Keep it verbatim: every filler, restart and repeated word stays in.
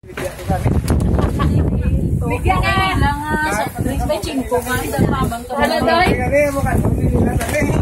Bigyan nga lang sa pag-reach by chingko man sa pabang to. Ano doy?